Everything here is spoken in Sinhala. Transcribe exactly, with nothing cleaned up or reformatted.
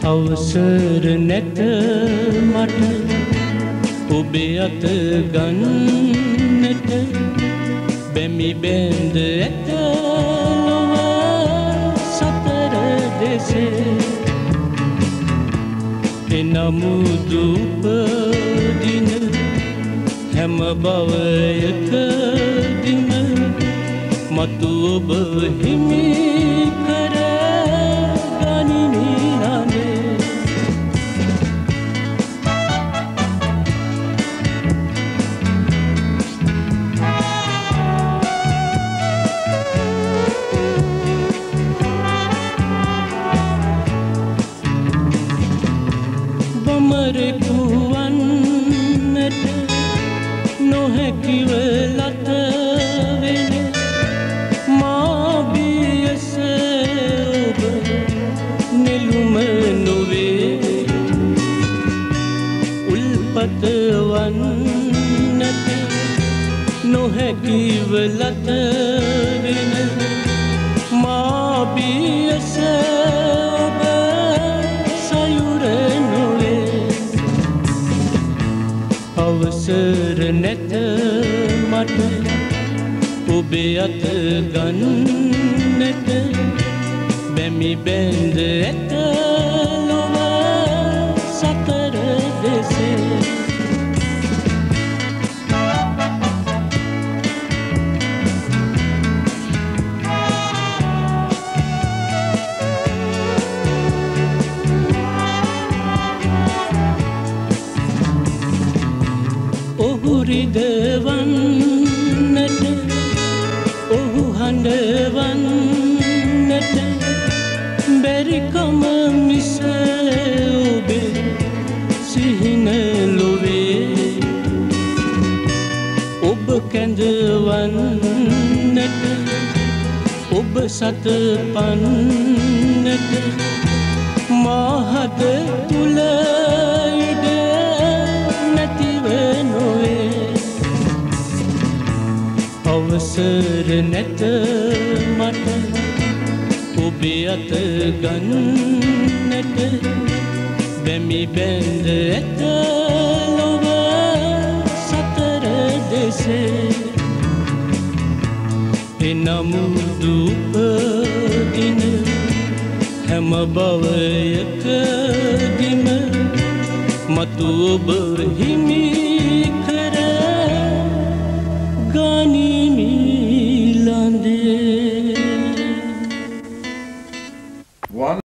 අවසර නැත මට ඔබේ අත ගන්නට බැමි බැඳ ඇත නොව සතර දෙසේ එනමුදු උපදින හැම භවයකදීම මතු ඔබ හිමි කර ගනිමි නනේ බමරෙකුවන්නට නොහැකිව ලත වෙන මා බියස ඔබ නෙළුම නොවේ උල්පත වන්නට නොහැකිව ලත වෙන මා බියස ඔබ සයුර නොවේ අවසර නැත මට ඔබේ අත ගන්නට බැමි බැඳ ඇත ලොව සතර දෙසේ ඔහු රිදවන්නට ඔහු හඬවන්නට බැරිකම මිස ඔබේ සිහින ලොවේ ඔබ කැඳවන්නට ඔබ සත පන්නට මාහද තුල ඉඩ නැතිව නොවේ අවසර නැත මට ඔබේ අත ගන්නට බැමි බැඳ ඇත ලොව සතර දෙසේ එනමුදු උපදින හැම භවයකදීම මතු ඔබ හිමි